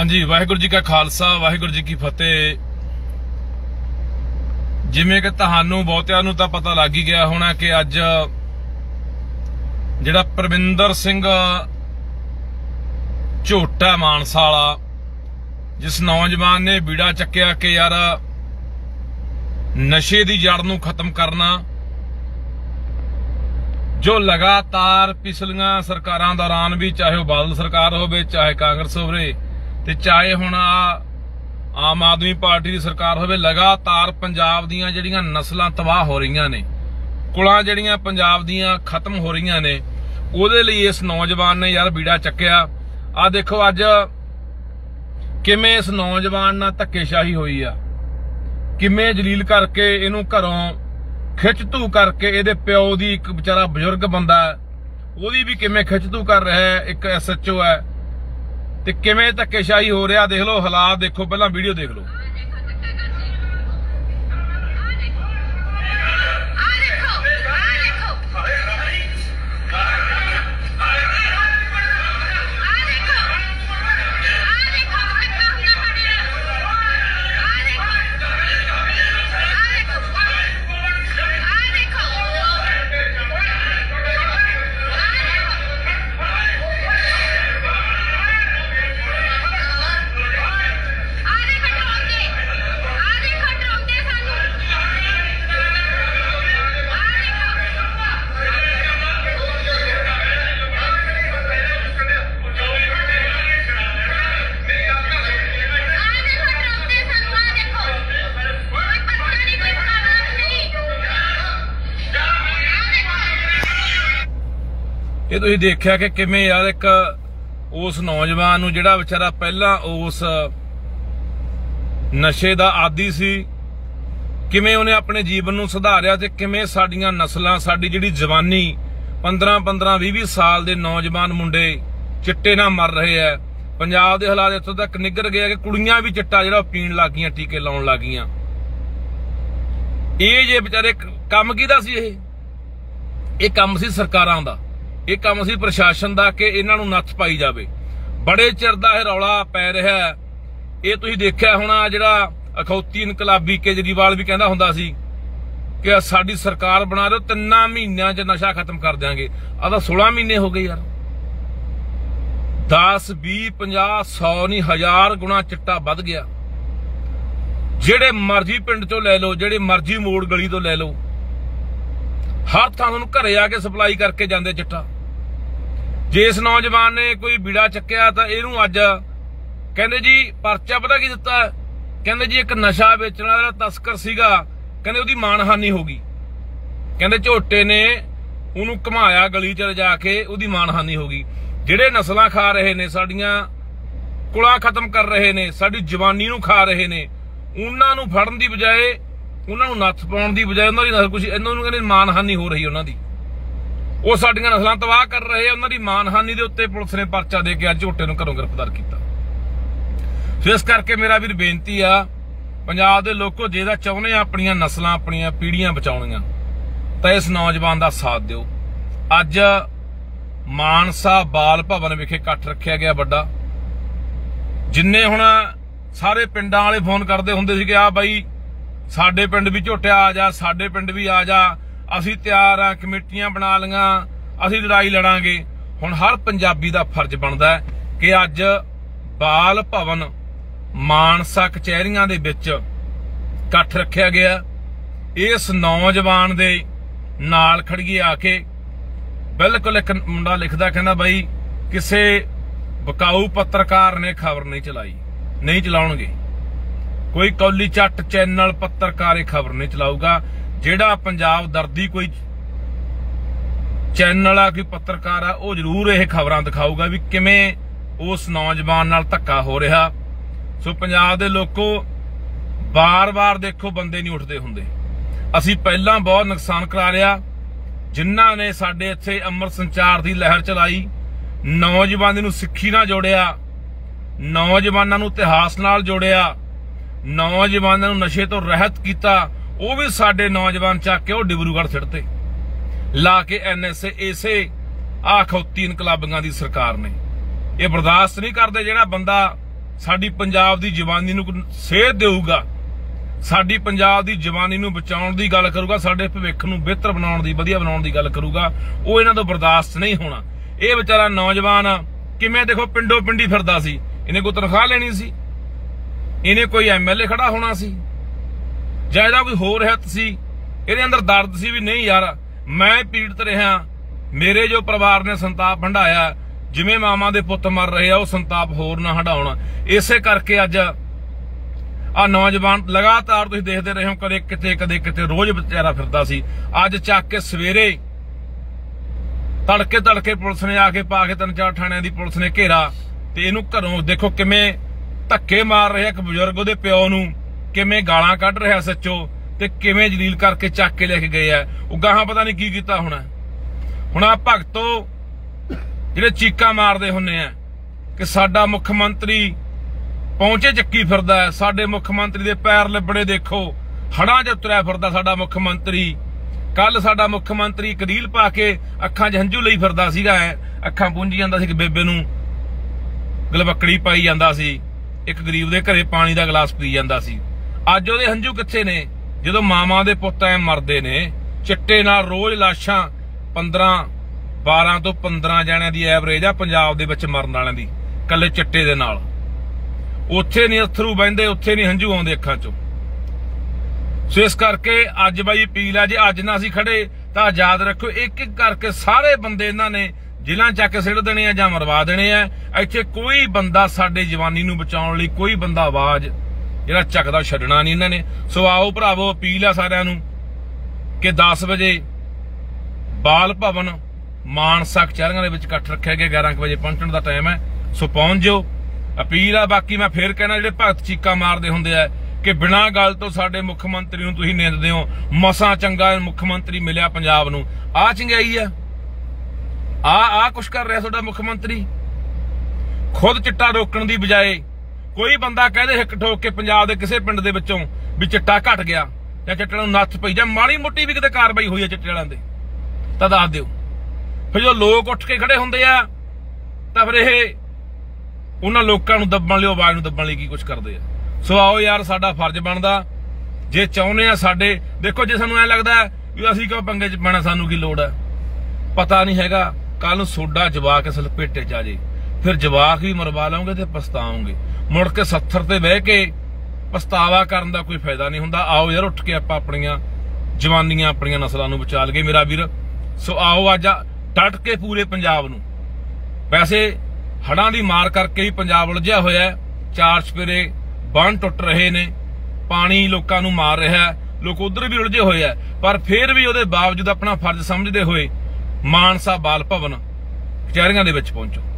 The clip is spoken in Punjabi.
हाँ जी, वाहिगुरू जी का खालसा वाहिगुरू जी की फतेह। जिवें कि तुहानू बहुतिआं नू तां पता लग ही गया होना कि अज जिहड़ा परविंदर सिंह झोटा मानसा वाला, जिस नौजवान ने बीड़ा चक्या कि यार नशे की जड़ नू खत्म करना, जो लगातार पिछलियां सरकारां दौरान भी, चाहे वह बादल सरकार होवे, चाहे कांग्रेस होवे, ते चाहे हुण आम आदमी पार्टी की सरकार होवे, लगातार पंजाब दीयां जिहड़ियां नस्लां तबाह हो रही ने, कुलां जिहड़ियां पंजाब दीयां खत्म हो रही ने, उहदे लई इस नौजवान ने यार बीड़ा चक्या। आ देखो अज किवें इस नौजवान नाल धक्केशाही होई आ, किवें जलील करके इहनूं घरों खिच धू करके, इहदे प्यो दी एक बेचारा बजुर्ग बंदा है, ओहदी भी किवें खिच धू कर रहा है, एक SHO है, ते किवें धक्केशाही हो रहा। देख लो हालात, देखो पहला वीडियो देख लो। ये तुसीं देखिया कि किवें यार एक उस नौजवान नूं जिहड़ा बेचारा पहला उस नशे दा आदी सी, किवें उहने अपने जीवन नूं सुधारिया, ते किवें साडीआं नस्लां, साडी जिहड़ी जवानी 15-15 20-20 साल दे नौजवान मुंडे चिट्टे नाल मर रहे है। पंजाब दे हालात इत्थों तक निगर गए कि कुड़ियां भी चिट्टा जिहड़ा पीण लग गईयां, टीके लाउण लग गईयां। ये जे बेचारे काम कीदा सी, ये काम सी सरकारां दा, ये काम सी प्रशासन दा कि इन्हां नूं नत्थ पाई जावे। बड़े चिर दा इह रौला पै रिहा है। ये तुसीं देखिया होना, जिहड़ा अखौती इनकलाबी केजरीवाल भी कहंदा हुंदा सी कि साडी सरकार बना रहे हो, 3 महीनों च नशा खत्म कर देंगे। आ तां 16 महीने हो गए यार। 10 20 50 100 नहीं 1000 गुणा चिट्टा वध गया। जेड़े मर्जी पिंड चों लै लो, जेड़े मर्जी मोड़ गली तो लै लो, हर थां तुहानूं घरे आके सप्लाई करके जांदे चिट्टा। जे इस नौजवान ने कोई बीड़ा चक्या तां इहनूं अज कहंदे जी परचा पता की दित्ता, कहंदे जी एक नशा वेचण वाला तस्कर सीगा, कहंदे उहदी मानहानि हो गई, कहंदे झोटे ने उहनूं घुमाया गली च जाके, उहदी मानहानि हो गई। जिहड़े नस्लां खा रहे ने, साडीआं कुलां खत्म कर रहे ने, साडी जवानी नूं खा रहे ने, उहनां नूं फड़न दी बजाए, उहनां नूं नत्थ पाउण दी बजाए उहनां दी नस्ल कुछ इन्हां नूं कहंदे मानहानि हो रही उहनां दी। ਉਹ ਸਾਡੀਆਂ ਨਸਲਾਂ ਤਬਾਹ ਕਰ ਰਹੇ, ਉਹਨਾਂ ਦੀ ਮਾਨਹਾਨੀ ਦੇ ਉੱਤੇ ਪੁਲਿਸ ਨੇ ਪਰਚਾ ਦੇ ਕੇ ਅੱਜ ਝੋਟੇ ਨੂੰ ਘਰੋਂ ਗ੍ਰਿਫਤਾਰ ਕੀਤਾ। ਸੋ ਇਸ ਕਰਕੇ ਮੇਰਾ ਵੀਰ ਬੇਨਤੀ ਆ, ਪੰਜਾਬ ਦੇ ਲੋਕੋ, ਜੇ ਤਾਂ ਚਾਹੁੰਦੇ ਆ ਆਪਣੀਆਂ ਨਸਲਾਂ, ਆਪਣੀਆਂ ਪੀੜ੍ਹੀਆਂ ਬਚਾਉਣੀਆਂ, ਤਾਂ ਇਸ ਨੌਜਵਾਨ ਦਾ ਸਾਥ ਦਿਓ। ਅੱਜ ਮਾਨਸਾ ਬਾਲ ਭਵਨ ਵਿਖੇ ਇਕੱਠ ਰੱਖਿਆ ਗਿਆ ਵੱਡਾ, ਜਿੰਨੇ ਹੁਣ ਸਾਰੇ ਪਿੰਡਾਂ ਵਾਲੇ ਫੋਨ ਕਰਦੇ ਹੁੰਦੇ ਸੀ ਕਿ ਆ ਬਾਈ ਸਾਡੇ ਪਿੰਡ ਵੀ ਝੋਟਿਆ ਆ ਜਾ, ਸਾਡੇ ਪਿੰਡ ਵੀ ਆ ਜਾ, ਅਸੀਂ ਤਿਆਰ ਆ, ਕਮੇਟੀਆਂ ਬਣਾ ਲਈਆਂ, ਅਸੀਂ ਲੜਾਈ ਲੜਾਂਗੇ। ਹੁਣ ਹਰ ਪੰਜਾਬੀ ਦਾ ਫਰਜ਼ ਬਣਦਾ ਹੈ ਕਿ ਅੱਜ ਬਾਲ ਭਵਨ ਮਾਨਸਾ ਕਚਹਿਰੀਆਂ ਦੇ ਵਿੱਚ ਇਕੱਠ ਰੱਖਿਆ ਗਿਆ। ਇਸ ਨੌਜਵਾਨ ਦੇ ਨਾਲ ਖੜੀਏ ਆ ਕੇ। ਬਿਲਕੁਲ ਇੱਕ ਮੁੰਡਾ ਲਿਖਦਾ, ਕਹਿੰਦਾ ਬਾਈ ਕਿਸੇ ਬਕਾਊ ਪੱਤਰਕਾਰ ਨੇ ਖਬਰ ਨਹੀਂ ਚਲਾਈ, ਨਹੀਂ ਚਲਾਉਣਗੇ। ਕੋਈ ਕੌਲੀ ਚੱਟ ਚੈਨਲ ਪੱਤਰਕਾਰ ਇਹ ਖਬਰ ਨਹੀਂ ਚਲਾਊਗਾ। ਜਿਹੜਾ ਪੰਜਾਬ ਦਰਦੀ ਕੋਈ ਚੈਨਲ ਆ, ਕੋਈ ਪੱਤਰਕਾਰ ਆ, ਉਹ ਜ਼ਰੂਰ ਇਹ ਖਬਰਾਂ ਦਿਖਾਊਗਾ ਵੀ ਕਿਵੇਂ ਉਸ ਨੌਜਵਾਨ ਨਾਲ ਧੱਕਾ ਹੋ ਰਿਹਾ। ਸੋ ਪੰਜਾਬ ਦੇ ਲੋਕੋ, ਬਾਰ-ਬਾਰ ਦੇਖੋ ਬੰਦੇ ਨਹੀਂ ਉੱਠਦੇ ਹੁੰਦੇ। ਅਸੀਂ ਪਹਿਲਾਂ ਬਹੁਤ ਨੁਕਸਾਨ ਕਰਾ ਲਿਆ, ਜਿਨ੍ਹਾਂ ਨੇ ਸਾਡੇ ਇੱਥੇ ਅੰਮ੍ਰਿਤ ਸੰਚਾਰ ਦੀ ਲਹਿਰ ਚਲਾਈ, ਨੌਜਵਾਨਾਂ ਨੂੰ ਸਿੱਖੀ ਨਾਲ ਜੋੜਿਆ, ਨੌਜਵਾਨਾਂ ਨੂੰ ਇਤਿਹਾਸ ਨਾਲ ਜੋੜਿਆ, ਨੌਜਵਾਨਾਂ ਨੂੰ ਨਸ਼ੇ ਤੋਂ ਰਹਿਤ ਕੀਤਾ। ਉਹ ਵੀ ਸਾਡੇ ਨੌਜਵਾਨ ਚੱਕ ਕੇ ਉਹ ਡਿਬਰੂਗੜ੍ਹ ਸਿੱਟਤੇ ਲਾ ਕੇ NSA। ਇਸੇ ਆਖੌਤੀ ਇਨਕਲਾਬੀਆਂ ਦੀ ਸਰਕਾਰ ਨੇ ਇਹ ਬਰਦਾਸ਼ਤ ਨਹੀਂ ਕਰਦੇ। ਜਿਹੜਾ ਬੰਦਾ ਸਾਡੀ ਪੰਜਾਬ ਦੀ ਜਵਾਨੀ ਨੂੰ ਸੇਧ ਦੇਊਗਾ, ਸਾਡੀ ਪੰਜਾਬ ਦੀ ਜਵਾਨੀ ਨੂੰ ਬਚਾਉਣ ਦੀ ਗੱਲ ਕਰੂਗਾ, ਸਾਡੇ ਭਵਿੱਖ ਨੂੰ ਬਿਹਤਰ ਬਣਾਉਣ ਦੀ, ਵਧੀਆ ਬਣਾਉਣ ਦੀ ਗੱਲ ਕਰੂਗਾ, ਉਹ ਇਹਨਾਂ ਤੋਂ ਬਰਦਾਸ਼ਤ ਨਹੀਂ ਹੋਣਾ। ਇਹ ਵਿਚਾਰਾ ਨੌਜਵਾਨ ਕਿਵੇਂ ਦੇਖੋ ਪਿੰਡੋਂ ਪਿੰਡੀ ਫਿਰਦਾ ਸੀ, ਇਹਨੇ ਕੋਈ ਤਨਖਾਹ ਲੈਣੀ ਸੀ, ਇਹਨੇ ਕੋਈ ਐਮਐਲਏ ਖੜਾ ਹੋਣਾ ਸੀ, ਜਾਂ ਇਹਦਾ ਕੋਈ ਹੋਰ ਹਿੱਤ ਸੀ, ਇਹਦੇ ਅੰਦਰ ਦਰਦ ਸੀ ਵੀ ਨਹੀਂ ਯਾਰ ਮੈਂ ਪੀੜਤ ਰਿਹਾ, ਮੇਰੇ ਜੋ ਪਰਿਵਾਰ ਨੇ ਸੰਤਾਪ ਹੰਢਾਇਆ, ਜਿਵੇਂ ਮਾਮਾ ਦੇ ਪੁੱਤ ਮਰ ਰਹੇ ਆ ਉਹ ਸੰਤਾਪ ਹੋਰ ਨਾ ਹੰਢਾਉਣ। ਇਸੇ ਕਰਕੇ ਅੱਜ ਆ ਨੌਜਵਾਨ ਲਗਾਤਾਰ ਤੁਸੀਂ ਦੇਖਦੇ ਰਹੇ ਹੋ, ਕਦੇ ਕਿਤੇ ਰੋਜ਼ ਵਿਚਾਰਾ ਫਿਰਦਾ ਸੀ, ਅੱਜ ਚੱਕ ਕੇ ਸਵੇਰੇ ਤੜਕੇ ਪੁਲਿਸ ਨੇ ਆ ਕੇ ਪਾ ਕੇ 3-4 ਥਾਣਿਆਂ ਦੀ ਪੁਲਿਸ ਨੇ ਘੇਰਾ ਤੇ ਇਹਨੂੰ ਘਰੋਂ ਦੇਖੋ ਕਿਵੇਂ ਧੱਕੇ ਮਾਰ ਰਿਹਾ, ਇੱਕ ਬਜ਼ੁਰਗ ਉਹਦੇ ਪਿਓ ਨੂੰ ਕਿਵੇਂ ਗਾਲਾਂ ਕੱਢ ਰਿਹਾ ਸੱਚੋ, ਤੇ ਕਿਵੇਂ ਜਲੀਲ ਕਰਕੇ ਚੱਕ ਕੇ ਲੈ ਕੇ ਗਏ ਆ। ਉਹ ਗਾਹਾਂ ਪਤਾ ਨਹੀਂ ਕੀ ਕੀਤਾ ਹੋਣਾ। ਹੁਣ ਆ ਭਗਤੋ ਜਿਹੜੇ ਚੀਕਾਂ ਮਾਰਦੇ ਹੁੰਨੇ ਆ ਕਿ ਸਾਡਾ ਮੁੱਖ ਮੰਤਰੀ ਪਹੁੰਚੇ ਚੱਕੀ ਫਿਰਦਾ ਹੈ, ਸਾਡੇ ਮੁੱਖ ਮੰਤਰੀ ਦੇ ਪੈਰ ਲਿਬੜੇ ਦੇਖੋ, ਹੜਾਂ 'ਚ ਉਤਰਿਆ ਫਿਰਦਾ ਸਾਡਾ ਮੁੱਖ ਮੰਤਰੀ। ਕੱਲ ਸਾਡਾ ਮੁੱਖ ਮੰਤਰੀ ਇੱਕ ਰੀਲ ਪਾ ਕੇ ਅੱਖਾਂ 'ਚ ਹੰਝੂ ਲਈ ਫਿਰਦਾ ਸੀਗਾ, ਅੱਖਾਂ ਪੂੰਝੀ ਜਾਂਦਾ ਸੀ ਕਿ ਬੇਬੇ ਨੂੰ ਗਲਵੱਕੜੀ ਪਾਈ ਜਾਂਦਾ ਸੀ, ਇੱਕ ਗਰੀਬ ਦੇ ਘਰੇ ਪਾਣੀ ਦਾ ਗਲਾਸ ਪੀ ਜਾਂਦਾ ਸੀ। ਅੱਜ ਉਹਦੇ ਹੰਝੂ ਕਿੱਥੇ ਨੇ ਜਦੋਂ ਮਾਵਾਂ ਦੇ ਪੁੱਤ ਐ ਮਰਦੇ ਨੇ ਚਿੱਟੇ ਨਾਲ? ਰੋਜ਼ ਲਾਸ਼ਾਂ 12 ਤੋਂ 15 ਜਣਿਆਂ ਦੀ ਐਵਰੇਜ ਆ ਪੰਜਾਬ ਦੇ ਵਿੱਚ ਮਰਨ ਵਾਲਿਆਂ ਦੀ, ਕੱਲੇ ਚਿੱਟੇ ਦੇ ਨਾਲ। ਉੱਥੇ ਨਹੀਂ ਅਥਰੂ ਬਹਿੰਦੇ, ਉੱਥੇ ਨਹੀਂ ਹੰਝੂ ਆਉਂਦੇ ਅੱਖਾਂ 'ਚੋਂ। ਸੋ ਇਸ ਕਰਕੇ ਅੱਜ ਬਾਈ ਅਪੀਲ ਆ, ਜੇ ਅੱਜ ਨਾ ਅਸੀਂ ਖੜੇ ਤਾਂ ਯਾਦ ਰੱਖੋ ਇੱਕ ਇੱਕ ਕਰਕੇ ਸਾਰੇ ਬੰਦੇ ਇਹਨਾਂ ਨੇ ਜ਼ਿਲ੍ਹਾ ਚੱਕ ਸਿੱਟ ਦੇਣੇ ਆ ਜਾਂ ਮਰਵਾ ਦੇਣੇ ਆ। ਇੱਥੇ ਕੋਈ ਬੰਦਾ ਸਾਡੇ ਜਵਾਨੀ ਨੂੰ ਬਚਾਉਣ ਲਈ ਕੋਈ ਬੰਦਾ ਆਵਾਜ਼ ਜਿਹੜਾ ਚੱਕਦਾ ਛੱਡਣਾ ਨਹੀਂ ਇਹਨਾਂ ਨੇ। ਸੋ ਆਓ ਭਰਾਵੋ, ਅਪੀਲ ਆ ਸਾਰਿਆਂ ਨੂੰ ਕਿ 10 ਵਜੇ ਬਾਲ ਭਵਨ ਮਾਨਸਾ ਕਚਹਿਰੀਆਂ ਦੇ ਵਿੱਚ ਇਕੱਠ ਰੱਖਿਆ ਗਿਆ, 11 ਵਜੇ ਪਹੁੰਚਣ ਦਾ ਟਾਈਮ ਹੈ। ਸੋ ਪਹੁੰਚ ਜਾਓ, ਅਪੀਲ ਆ। ਬਾਕੀ ਮੈਂ ਫੇਰ ਕਹਿਣਾ, ਜਿਹੜੇ ਭਗਤ ਚੀਕਾਂ ਮਾਰਦੇ ਹੁੰਦੇ ਆ ਕਿ ਬਿਨਾਂ ਗੱਲ ਤੋਂ ਸਾਡੇ ਮੁੱਖ ਮੰਤਰੀ ਨੂੰ ਤੁਸੀਂ ਨਿੰਦਦੇ ਹੋ, ਮਸਾਂ ਚੰਗਾ ਮੁੱਖ ਮੰਤਰੀ ਮਿਲਿਆ ਪੰਜਾਬ ਨੂੰ, ਆ ਚੰਗਿਆਈ ਆ ਕੁਛ ਕਰ ਰਿਹਾ ਤੁਹਾਡਾ ਮੁੱਖ ਮੰਤਰੀ। ਖੁਦ ਚਿੱਟਾ ਰੋਕਣ ਦੀ ਬਜਾਏ ਕੋਈ ਬੰਦਾ ਕਹਦੇ ਹਿੱਕ ਠੋਕ ਕੇ ਪੰਜਾਬ ਦੇ ਕਿਸੇ ਪਿੰਡ ਦੇ ਵਿੱਚੋਂ ਵੀ ਚਿੱਟਾ ਘਟ ਗਿਆ ਜਾਂ ਚਿੱਟੇ ਨੂੰ ਨੱਥ ਪਈ ਜਾਂ ਮਾੜੀ ਮੋਟੀ ਵੀ ਕਿਤੇ ਕਾਰਵਾਈ ਹੋਈ ਹੈ ਚਿੱਟੇ ਵਾਲਿਆਂ ਦੇ ਤਾਂ ਦੱਸ ਦਿਓ। ਫਿਰ ਜੋ ਲੋਕ ਉੱਠ ਕੇ ਖੜੇ ਹੁੰਦੇ ਆ ਤਾਂ ਫਿਰ ਇਹ ਉਹਨਾਂ ਲੋਕਾਂ ਨੂੰ ਦੱਬਣ ਲਈ, ਆਵਾਜ਼ ਨੂੰ ਦੱਬਣ ਲਈ ਕੀ ਕੁਛ ਕਰਦੇ ਆ। ਸੋ ਆਓ ਯਾਰ, ਸਾਡਾ ਫਰਜ਼ ਬਣਦਾ ਜੇ ਚਾਹੁੰਦੇ ਆ ਸਾਡੇ, ਦੇਖੋ ਜੇ ਸਾਨੂੰ ਐ ਲੱਗਦਾ ਵੀ ਅਸੀਂ ਕਿਉਂ ਪੰਗੇ 'ਚ ਪੈਣਾ, ਸਾਨੂੰ ਕੀ ਲੋੜ ਹੈ, ਪਤਾ ਨਹੀਂ ਹੈਗਾ ਕੱਲ ਨੂੰ ਸੋਡਾ ਜਵਾਕ ਇਸ ਲਪੇਟੇ 'ਚ ਆ ਜੇ, ਫਿਰ ਜਵਾਕ ਵੀ ਮਰਵਾ ਲਓਗੇ ਤੇ ਪਛਤਾਓਗੇ। ਮੁੜ ਕੇ 70 ਤੇ ਬਹਿ ਕੇ ਪਛਤਾਵਾ ਕਰਨ ਦਾ ਕੋਈ ਫਾਇਦਾ ਨਹੀਂ ਹੁੰਦਾ। ਆਓ ਯਾਰ ਉੱਠ ਕੇ ਆਪਾਂ ਆਪਣੀਆਂ ਜਵਾਨੀਆਂ, ਆਪਣੀਆਂ ਨਸਲਾਂ ਨੂੰ ਬਚਾ ਲਈਏ ਮੇਰਾ ਵੀਰ। ਸੋ ਆਓ ਅੱਜ ਡਟ ਕੇ ਪੂਰੇ ਪੰਜਾਬ ਨੂੰ, ਵੈਸੇ ਹੜਾਂ ਦੀ ਮਾਰ ਕਰਕੇ ਹੀ ਪੰਜਾਬ ਉਲਝਿਆ ਹੋਇਆ, 4 ਚੁਫੇਰੇ ਬੰਨ ਟੁੱਟ ਰਹੇ ਨੇ, ਪਾਣੀ ਲੋਕਾਂ ਨੂੰ ਮਾਰ ਰਿਹਾ, ਲੋਕ ਉਧਰ ਵੀ ਉਲਝੇ ਹੋਏ ਆ, ਪਰ ਫਿਰ ਵੀ ਉਹਦੇ ਬਾਵਜੂਦ ਆਪਣਾ ਫਰਜ਼ ਸਮਝਦੇ ਹੋਏ ਮਾਨਸਾ ਬਾਲ ਭਵਨ ਕਚਹਿਰੀਆਂ ਦੇ ਵਿੱਚ ਪਹੁੰਚੋ।